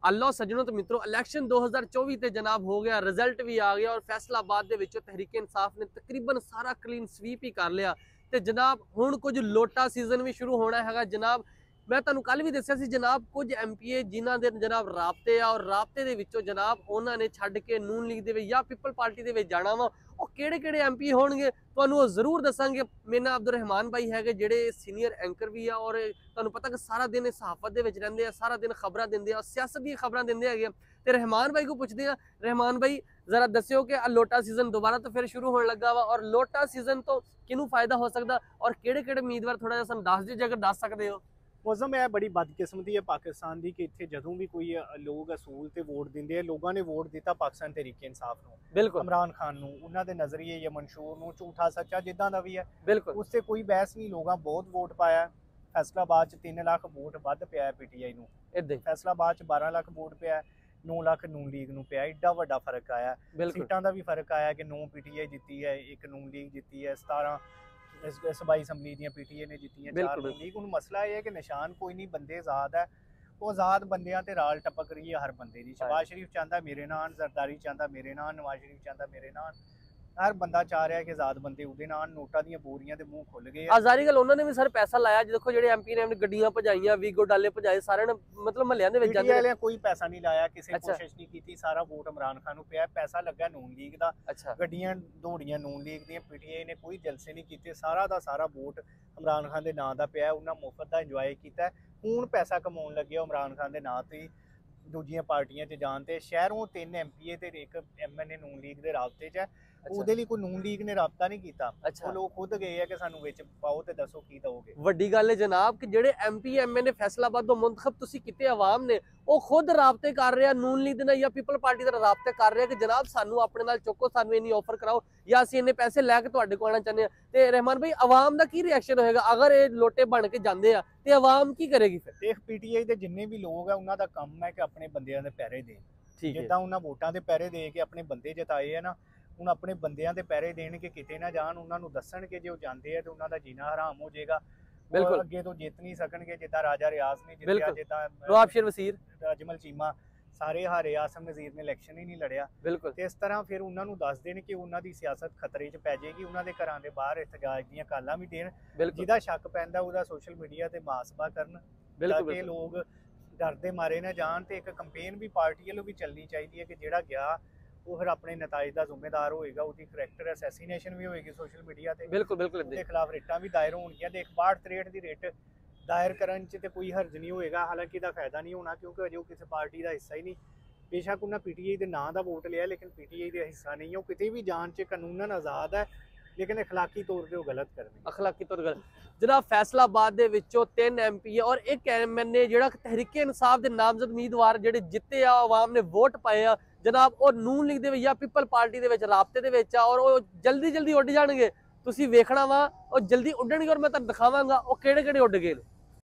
ਅੱਲੋ ਸੱਜਣੋ ਤੇ ਮਿੱਤਰੋ ਇਲੈਕਸ਼ਨ 2024 ਤੇ ਜਨਾਬ ਹੋ ਗਿਆ, ਰਿਜ਼ਲਟ ਵੀ ਆ ਗਿਆ ਔਰ ਫੈਸਲਾਬਾਦ ਦੇ ਵਿੱਚੋਂ ਤਹਿਰੀਕ ਇਨਸਾਫ ਨੇ ਤਕਰੀਬਨ ਸਾਰਾ ਕਲੀਨ ਸਵੀਪ ਹੀ ਕਰ ਲਿਆ ਤੇ ਜਨਾਬ ਹੁਣ ਕੁਝ ਲੋਟਾ ਸੀਜ਼ਨ ਵੀ ਸ਼ੁਰੂ ਹੋਣਾ ਹੈਗਾ। ਜਨਾਬ मैं तुहानू कल भी दस्सिया सी जनाब कुछ MPA जिन्हां दे जनाब राबते आ और राबते दे विचों जनाब उन्होंने छड्ड के नून लीग दे या पीपल पार्टी दे विच जाना वा और किहड़े-किहड़े MP होणगे तुहानू जरूर दसांगे। मेरे नाल अब्दुल रहमान भाई हैगे जिहड़े सीनियर एंकर भी आ और तुहानू पता कि सारा दिन सहाफत दे विच रहिंदे आ, सारा दिन खबरां दिंदे आ, सियासत दी खबरां दिंदे हैगे ते रहमान भाई को पुछदे आ। रहमान भाई जरा दस्सिओ कि लोटा सीजन दोबारा तो फिर शुरू होने लगा वा और लोटा सीजन तो किनू फायदा हो सकदा और किहड़े-किहड़े उम्मीदवार थोड़ा जिहा सानू दस दिओ जे अगर दस सकदे हो। मौसम है बड़ी बदकिस्मती है पाकिस्तान की कि इत्थे जदों भी कोई लोग असूल ते वोट दिंदे लोगों ने वोट दिता पाकिस्तान तहरीक इंसाफ नूं, बिल्कुल इमरान खान नूं, उन्हां दे नज़रिए या मंशूर नूं, झूठा सच्चा जिद्दां दा भी है, बिल्कुल उससे कोई बहस नहीं। लोगों बहुत वोट पाया। फैसलाबाद 3 लाख वोट वध पिया PTI नूं, इदां ही फैसलाबाद 12 लाख वोट पिया, 9 लाख नून लीग नूं पिया। एड्डा वड्डा फर्क आया। सीटां दा भी फर्क आया कि 9 PTI जित्ती है, 1 नून लीग जित्ती है, 17 सूबाई असैम्बली दी PTI ने जित्तियां, 4 नून लीग। हुण मसला यह है कि निशान कोई नहीं, बंदे आज़ाद है। वो आज़ाद बंदियां ते राल टपक रही है हर बंदे दी। शहबाज शरीफ चाहता मेरे नाल, जरदारी चाहता मेरे नाल, नवाज शरीफ चाहता मेरे नाल, हर बंदा चाह रहा है कि आज़ाद बंदे उहदे नाल। नोटां दीयां बोरियां दे मूंह खुल गए। आजारी गल उन्होंने भी सर पैसा लाया। देखो जेडे MP ने गड्डियां भजाइयां, वीगो डाले भजाए, सारे ने मतलब महल्लियां दे विच जांदे ने कोई पैसा नहीं लाया, किसी कोशिश नहीं की। सारा वोट इमरान खान नूं पिया, पैसा लगा नून लीग दा। गड्डियां दौड़ियां नून लीग दीयां, PTI ने कोई जलसे नहीं कीते। सारा दा सारा वोट इमरान खान दे नां दा पिया, उन्हां मुफ्त दा इंजॉय कीता। हुण पैसा कमाउण लगे इमरान खान दे नां ते दूजियां पार्टियां च जान ते शहरों 3 MPA ते 1 MNA नून लीग दे राबते च है। ਉਹਦੇ ਲਈ ਕੋਈ ਨੂਨ ਲੀਗ ਨੇ ਰਾਬਤਾ ਨਹੀਂ ਕੀਤਾ। ਉਹ ਲੋਕ ਖੁਦ ਗਏ ਆ ਕਿ ਸਾਨੂੰ ਵਿੱਚ ਪਾਓ ਤੇ ਦੱਸੋ ਕੀ ਦਵੋਗੇ। ਵੱਡੀ ਗੱਲ ਹੈ ਜਨਾਬ ਕਿ ਜਿਹੜੇ MP MNA ਫੈਸਲਾਬਾਦ ਤੋਂ ਮੁੰਤਖਬ ਤੁਸੀਂ ਕੀਤੇ ਆਵਾਮ ਨੇ ਉਹ ਖੁਦ ਰਾਬਤੇ ਕਰ ਰਿਹਾ ਨੂਨ ਲੀਗ ਦੇ ਨਾਲ ਜਾਂ ਪੀਪਲ ਪਾਰਟੀ ਦਾ ਰਾਬਤੇ ਕਰ ਰਿਹਾ ਕਿ ਜਨਾਬ ਸਾਨੂੰ ਆਪਣੇ ਨਾਲ ਚੁੱਕੋ, ਸਾਨੂੰ ਇੰਨੀ ਆਫਰ ਕਰਾਓ ਜਾਂ ਅਸੀਂ ਇੰਨੇ ਪੈਸੇ ਲੈ ਕੇ ਤੁਹਾਡੇ ਕੋਲ ਆਣਾ ਚਾਹੁੰਦੇ ਆ। ਤੇ ਰਹਿਮਾਨ ਭਾਈ ਆਵਾਮ ਦਾ ਕੀ ਰਿਐਕਸ਼ਨ ਹੋਏਗਾ ਅਗਰ ਇਹ ਲੋਟੇ ਬਣ ਕੇ ਜਾਂਦੇ ਆ ਤੇ ਆਵਾਮ ਕੀ ਕਰੇਗੀ ਫਿਰ? ਦੇਖ PTI ਦੇ ਜਿੰਨੇ ਵੀ ਲੋਕ ਆ ਉਹਨਾਂ ਦਾ ਕੰਮ ਹੈ ਕਿ ਆਪਣੇ ਬੰਦਿਆਂ ਦੇ ਪੈਰੇ ਦੇਣ। ਜਿੱਦਾਂ ਉਹਨਾਂ ਵੋਟਾਂ ਦੇ ਪੈਰੇ ਦੇ ਕੇ ਆਪਣੇ ਬੰਦੇ ਜਿਤਾਏ ਆ ਨਾ, ਹੁਣ ਆਪਣੇ ਬੰਦਿਆਂ ਦੇ ਪੈਰੇ ਦੇਣ ਕੇ ਕਿਤੇ ਨਾ ਜਾਣ, ਉਹਨਾਂ ਨੂੰ ਦੱਸਣ ਕਿ ਜੇ ਉਹ ਜਾਂਦੇ ਆ ਤੇ ਉਹਨਾਂ ਦਾ ਜੀਣਾ ਹਰਾਮ ਹੋ ਜਾਏਗਾ। ਬਿਲਕੁਲ ਅੱਗੇ ਤੋਂ ਜਿੱਤ ਨਹੀਂ ਸਕਣਗੇ। ਜਿੱਦਾਂ ਰਾਜਾ ਰਿਆਜ਼ ਨੇ ਜਿੱਤਿਆ, ਜਿੱਦਾਂ ਨਵਾਬਸ਼ੀਰ ਵਜ਼ੀਰ, ਅਜਮਲ ਚੀਮਾ ਸਾਰੇ ਹਾਰੇ, ਆਸਮ ਨਜ਼ੀਰ ਨੇ ਇਲੈਕਸ਼ਨ ਹੀ ਨਹੀਂ ਲੜਿਆ। ਬਿਲਕੁਲ ਤੇ ਇਸ ਤਰ੍ਹਾਂ ਫਿਰ ਉਹਨਾਂ ਨੂੰ ਦੱਸ ਦੇਣ ਕਿ ਉਹਨਾਂ ਦੀ ਸਿਆਸਤ ਖਤਰੇ 'ਚ ਪੈ ਜਾਏਗੀ। ਉਹਨਾਂ ਦੇ ਘਰਾਂ ਦੇ ਬਾਹਰ ਇhtਜਾਜ ਦੀਆਂ ਕਾਲਾਂ ਵੀ ਦੇਣ, ਜਿਹਦਾ ਸ਼ੱਕ ਪੈਂਦਾ ਉਹਦਾ ਸੋਸ਼ਲ ਮੀਡੀਆ ਤੇ ਮੁਹਾਸਬਾ ਕਰਨ ਤਾਂ ਕਿ ਲੋਕ ਡਰਦੇ ਮਾਰੇ ਨਾ ਜਾਣ। ਤੇ ਇੱਕ ਕੰਪੇਨ ਵੀ ਪਾਰਟੀ ਵੱਲੋਂ ਵੀ ਚੱਲਣੀ ਚਾਹੀਦੀ ਹੈ ਕਿ ਜਿਹੜਾ ਗਿਆ ਉਹ ਫਿਰ ਆਪਣੇ ਨਤਾਇਜ ਦਾ ਜ਼ਿੰਮੇਦਾਰ ਹੋਏਗਾ। ਉਹਦੀ ਕਰੈਕਟਰ ਅਸੈਸੀਨੇਸ਼ਨ ਵੀ ਹੋਏਗੀ ਸੋਸ਼ਲ ਮੀਡੀਆ ਤੇ। ਬਿਲਕੁਲ ਉਹਦੇ ਖਿਲਾਫ ਰਿਟਾਂ ਵੀ ਦਾਇਰ ਹੋਣਗੀਆਂ। ਦੇਖ 62-63 ਦੀ ਰਿਟ ਦਾਇਰ ਕਰਨ 'ਚ ਤੇ ਕੋਈ ਹਰਜ ਨਹੀਂ ਹੋਏਗਾ। ਹਾਲਾਂਕਿ ਇਹਦਾ ਫਾਇਦਾ ਨਹੀਂ ਹੋਣਾ ਕਿਉਂਕਿ ਅਜੇ ਉਹ ਕਿਸੇ ਪਾਰਟੀ ਦਾ ਹਿੱਸਾ ਹੀ ਨਹੀਂ। ਬੇਸ਼ੱਕ ਉਹਨਾਂ PTI ਦੇ ਨਾਂ ਦਾ ਵੋਟ ਲਿਆ ਲੇਕਿਨ PTI ਦਾ ਹਿੱਸਾ ਨਹੀਂ। ਉਹ ਕਿਤੇ ਵੀ ਜਾਣ 'ਚ ਕਾਨੂੰਨਨ ਆਜ਼ਾਦ ਹੈ लेकिन अखलाकी तौर पे वो गलत कर रहे हैं। अखलाकी तौर गलत जनाब फैसलाबाद दे विचों 3 MP और 1 MNA जिहड़ा तहरीक इंसाफ दे नामजद उम्मीदवार जिहड़े जित्ते आ, आवाम ने वोट पाए आ जनाब, और नून लीग दे या पीपल पार्टी दे विच राबते दे विच और वो जल्दी जल्दी उड़ जाणगे। तुसीं वेखना वा और जल्दी उड्डणगे और मैं तुहानूं दिखावांगा वो किहड़े-किहड़े उड़ गए।